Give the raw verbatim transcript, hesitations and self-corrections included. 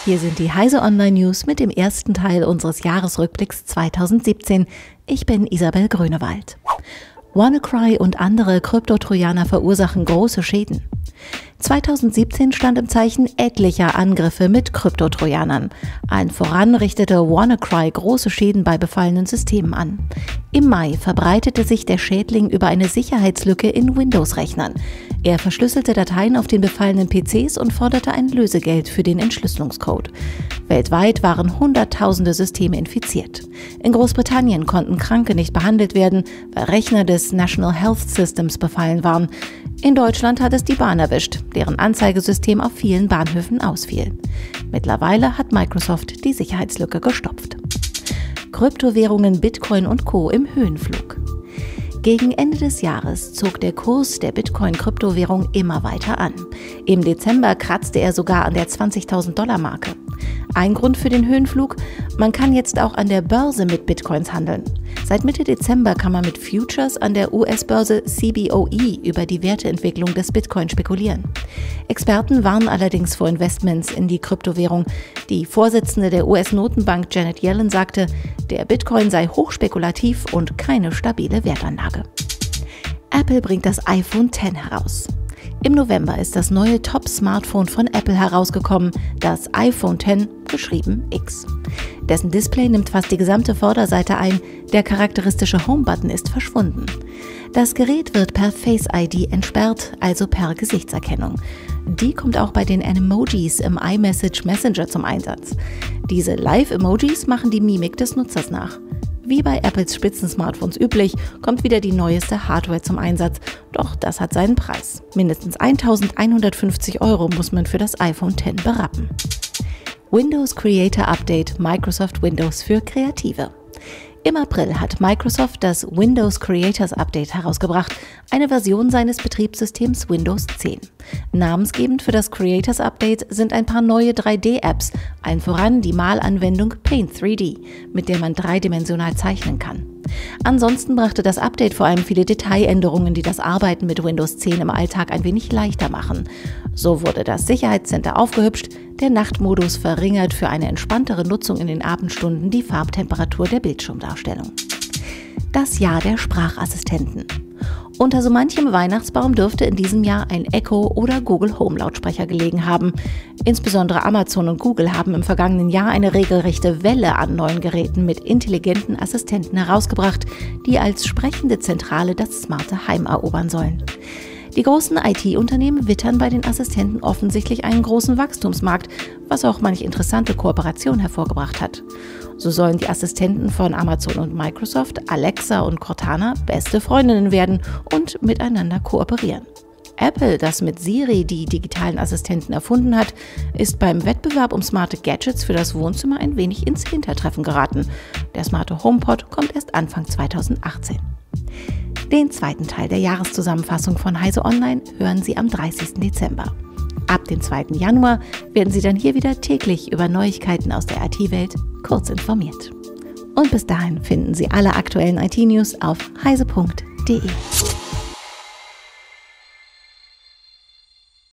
Hier sind die Heise Online News mit dem ersten Teil unseres Jahresrückblicks zweitausendsiebzehn. Ich bin Isabel Grünewald. WannaCry und andere Kryptotrojaner verursachen große Schäden. zweitausendsiebzehn stand im Zeichen etlicher Angriffe mit Kryptotrojanern. Allen voran richtete WannaCry große Schäden bei befallenen Systemen an. Im Mai verbreitete sich der Schädling über eine Sicherheitslücke in Windows-Rechnern. Er verschlüsselte Dateien auf den befallenen P Cs und forderte ein Lösegeld für den Entschlüsselungscode. Weltweit waren Hunderttausende Systeme infiziert. In Großbritannien konnten Kranke nicht behandelt werden, weil Rechner des National Health Systems befallen waren. In Deutschland hat es die Bahn erwischt, deren Anzeigesystem auf vielen Bahnhöfen ausfiel. Mittlerweile hat Microsoft die Sicherheitslücke gestopft. Kryptowährungen Bitcoin und Co. im Höhenflug. Gegen Ende des Jahres zog der Kurs der Bitcoin-Kryptowährung immer weiter an. Im Dezember kratzte er sogar an der zwanzigtausend Dollar Marke. Ein Grund für den Höhenflug: Man kann jetzt auch an der Börse mit Bitcoins handeln. Seit Mitte Dezember kann man mit Futures an der U S-Börse C B O E über die Werteentwicklung des Bitcoin spekulieren. Experten warnen allerdings vor Investments in die Kryptowährung. Die Vorsitzende der U S-Notenbank Janet Yellen sagte, der Bitcoin sei hochspekulativ und keine stabile Wertanlage. Apple bringt das iPhone X heraus. Im November ist das neue Top-Smartphone von Apple herausgekommen, das iPhone X, geschrieben X. Dessen Display nimmt fast die gesamte Vorderseite ein, der charakteristische Home-Button ist verschwunden. Das Gerät wird per Face I D entsperrt, also per Gesichtserkennung. Die kommt auch bei den Emojis im iMessage Messenger zum Einsatz. Diese Live-Emojis machen die Mimik des Nutzers nach. Wie bei Apples Spitzen-Smartphones üblich, kommt wieder die neueste Hardware zum Einsatz. Doch das hat seinen Preis. Mindestens eintausendeinhundertfünfzig Euro muss man für das iPhone X berappen. Windows Creator Update Microsoft Windows für Kreative. Im April hat Microsoft das Windows Creators Update herausgebracht, eine Version seines Betriebssystems Windows zehn. Namensgebend für das Creators Update sind ein paar neue drei D-Apps, allen voran die Malanwendung Paint drei D, mit der man dreidimensional zeichnen kann. Ansonsten brachte das Update vor allem viele Detailänderungen, die das Arbeiten mit Windows zehn im Alltag ein wenig leichter machen. So wurde das Sicherheitscenter aufgehübscht, der Nachtmodus verringert für eine entspanntere Nutzung in den Abendstunden die Farbtemperatur der Bildschirmdarstellung. Das Jahr der Sprachassistenten. Unter so manchem Weihnachtsbaum dürfte in diesem Jahr ein Echo oder Google Home Lautsprecher gelegen haben. Insbesondere Amazon und Google haben im vergangenen Jahr eine regelrechte Welle an neuen Geräten mit intelligenten Assistenten herausgebracht, die als sprechende Zentrale das smarte Heim erobern sollen. Die großen I T-Unternehmen wittern bei den Assistenten offensichtlich einen großen Wachstumsmarkt, was auch manch interessante Kooperation hervorgebracht hat. So sollen die Assistenten von Amazon und Microsoft, Alexa und Cortana, beste Freundinnen werden und miteinander kooperieren. Apple, das mit Siri die digitalen Assistenten erfunden hat, ist beim Wettbewerb um smarte Gadgets für das Wohnzimmer ein wenig ins Hintertreffen geraten. Der smarte HomePod kommt erst Anfang zweitausendachtzehn. Den zweiten Teil der Jahreszusammenfassung von Heise Online hören Sie am dreißigsten Dezember. Ab dem zweiten Januar werden Sie dann hier wieder täglich über Neuigkeiten aus der I T-Welt kurz informiert. Und bis dahin finden Sie alle aktuellen I T-News auf heise punkt de.